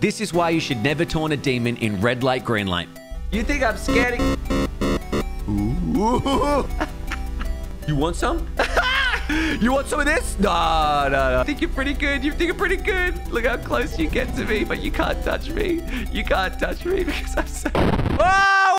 This is why you should never taunt a demon in red light, green light. You think I'm scared? Ooh. You want some? You want some of this? No. I think you're pretty good. You think you're pretty good. Look how close you get to me, but you can't touch me. You can't touch me because I'm so... Oh!